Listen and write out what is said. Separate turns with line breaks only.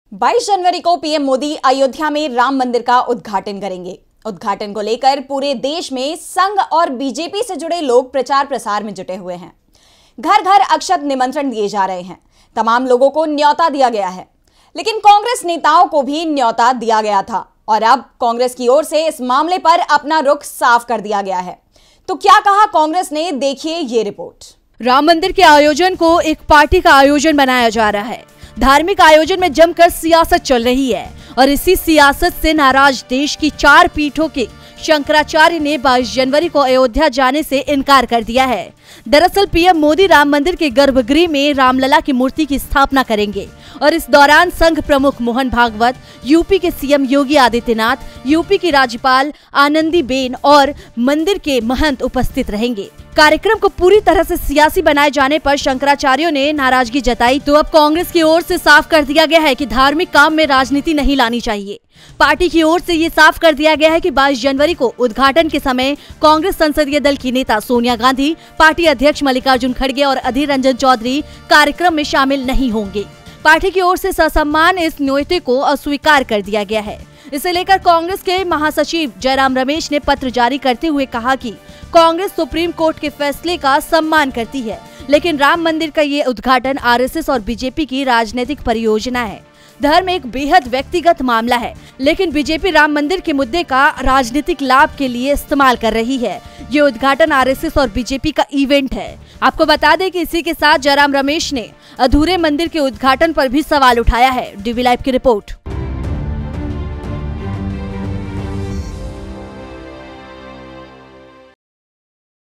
22 जनवरी को पीएम मोदी अयोध्या में राम मंदिर का उद्घाटन करेंगे। उद्घाटन को लेकर पूरे देश में संघ और बीजेपी से जुड़े लोग प्रचार प्रसार में जुटे हुए हैं। घर घर अक्षत निमंत्रण दिए जा रहे हैं। तमाम लोगों को न्योता दिया गया है, लेकिन कांग्रेस नेताओं को भी न्योता दिया गया था और अब कांग्रेस की ओर से इस मामले पर अपना रुख साफ कर दिया गया है। तो क्या कहा कांग्रेस ने, देखिए ये रिपोर्ट।
राम मंदिर के आयोजन को एक पार्टी का आयोजन बनाया जा रहा है। धार्मिक आयोजन में जमकर सियासत चल रही है और इसी सियासत से नाराज देश की 4 पीठों के शंकराचार्य ने 22 जनवरी को अयोध्या जाने से इनकार कर दिया है। दरअसल पीएम मोदी राम मंदिर के गर्भगृह में रामलला की मूर्ति की स्थापना करेंगे और इस दौरान संघ प्रमुख मोहन भागवत, यूपी के सीएम योगी आदित्यनाथ, यूपी की राज्यपाल आनंदीबेन और मंदिर के महंत उपस्थित रहेंगे। कार्यक्रम को पूरी तरह से सियासी बनाए जाने पर शंकराचार्यों ने नाराजगी जताई। तो अब कांग्रेस की ओर से साफ कर दिया गया है कि धार्मिक काम में राजनीति नहीं लानी चाहिए। पार्टी की ओर से ये साफ कर दिया गया है कि 22 जनवरी को उद्घाटन के समय कांग्रेस संसदीय दल की नेता सोनिया गांधी, पार्टी अध्यक्ष मल्लिकार्जुन खड़गे और अधीर रंजन चौधरी कार्यक्रम में शामिल नहीं होंगे। पार्टी की ओर से ससम्मान इस न्योते को अस्वीकार कर दिया गया है। इसे लेकर कांग्रेस के महासचिव जयराम रमेश ने पत्र जारी करते हुए कहा कि कांग्रेस सुप्रीम कोर्ट के फैसले का सम्मान करती है, लेकिन राम मंदिर का ये उद्घाटन आरएसएस और बीजेपी की राजनीतिक परियोजना है। धर्म एक बेहद व्यक्तिगत मामला है, लेकिन बीजेपी राम मंदिर के मुद्दे का राजनीतिक लाभ के लिए इस्तेमाल कर रही है। ये उद्घाटन आरएसएस और बीजेपी का इवेंट है। आपको बता दें कि इसी के साथ जयराम रमेश ने अधूरे मंदिर के उद्घाटन पर भी सवाल उठाया है। डीवी लाइव की रिपोर्ट।